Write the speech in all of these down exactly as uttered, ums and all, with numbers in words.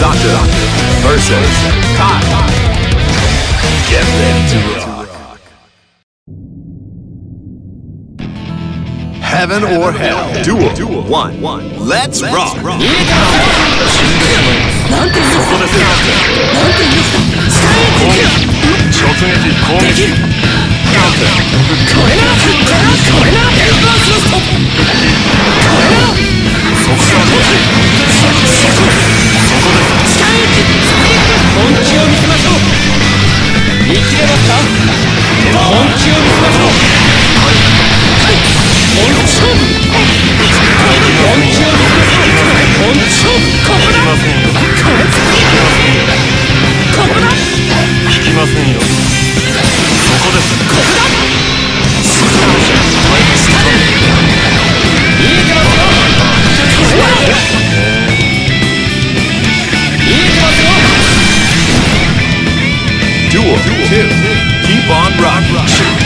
Zato versus Kai. Get ready to rock. Heaven or Hell Duel one. Let's rock. Duel two. Keep on rocking.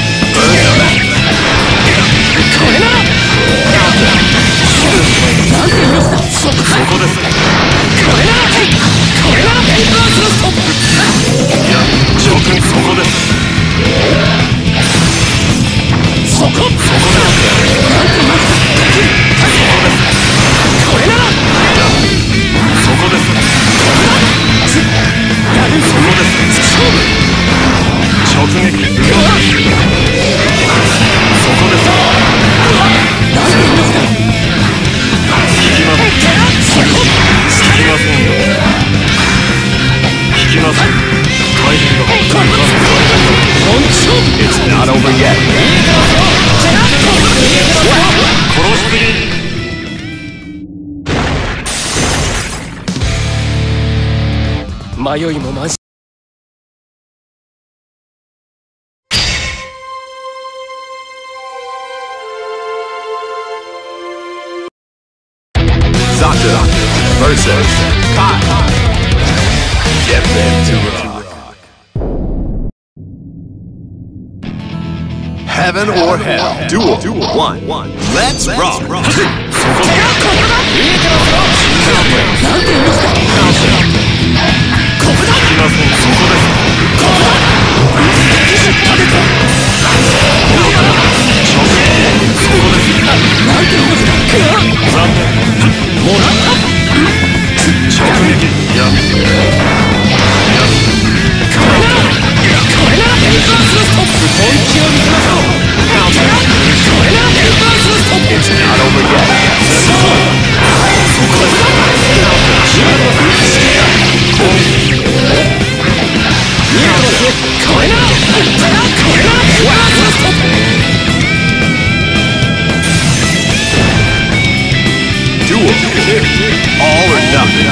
It's not over yet. Zato versus Kai. Get ready to rock. Heaven or Hell Duel one. Let's rock. It's not over yet. Duel all or nothing.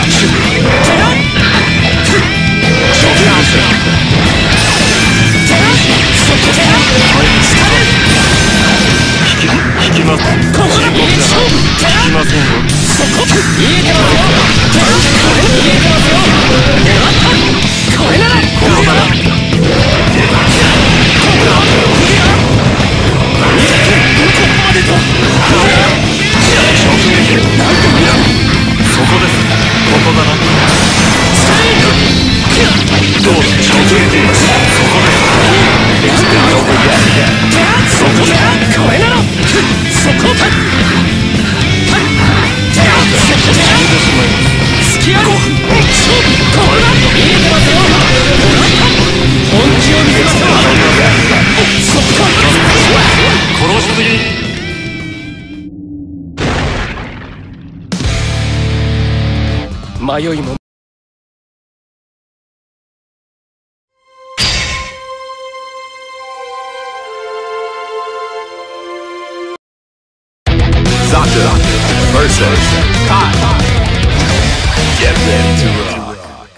Zato versus Kai. Get ready to rock.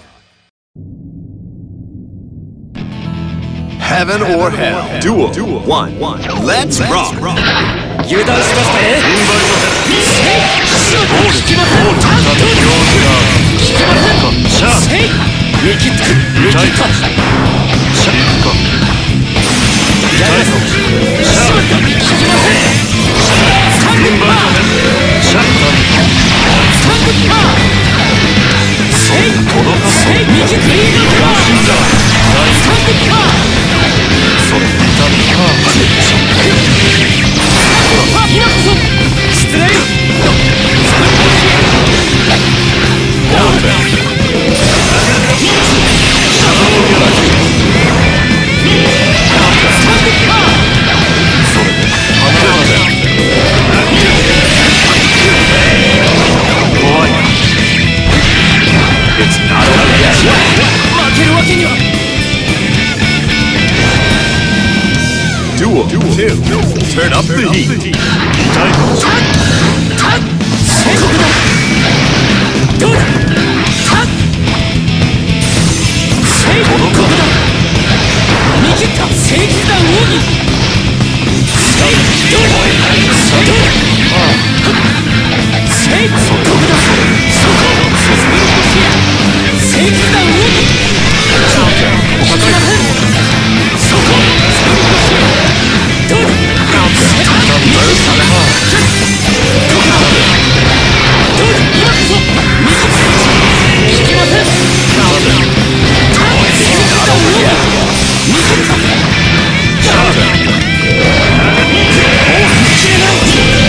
Heaven or Hell Duel one. Let's rock. Shut ヒー痛いタッ正確だ。どうだ。タッ正確だ。見切った正義弾奥義。正どうだ。正どうだ。正確だ。そこスピルコシア正義弾奥義。引きません。そこスピルコシアどうだ。見切ったな。どうだ。今こそ見切った引きません。正義弾奥義見切った消えない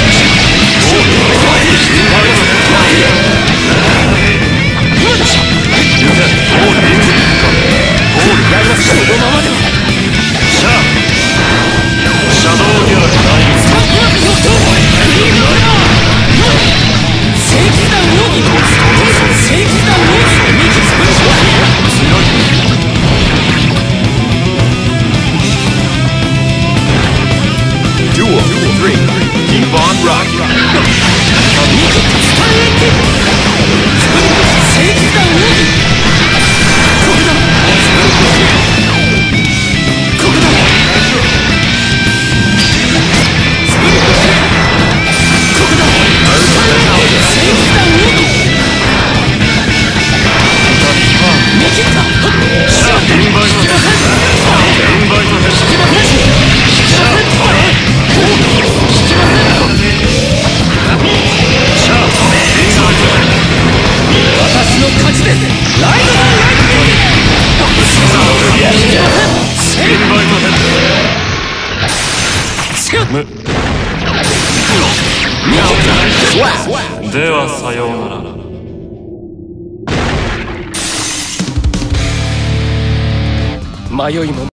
そのままではシャーシャドウギャラスタップアップのドアクリームブラー正義弾奥義正義弾奥義ミキスプレッション強い Duel three. Keep on rocking. ミキスターエンディスプリット正義弾奥義ここだスプリットシアここだスプリットシアここだスターエンディ正義弾奥義見切ったシャー引きません引きません引きません私の勝ちです。ライドマンライトニング。引きません。セイブ。むではさようなら。迷いも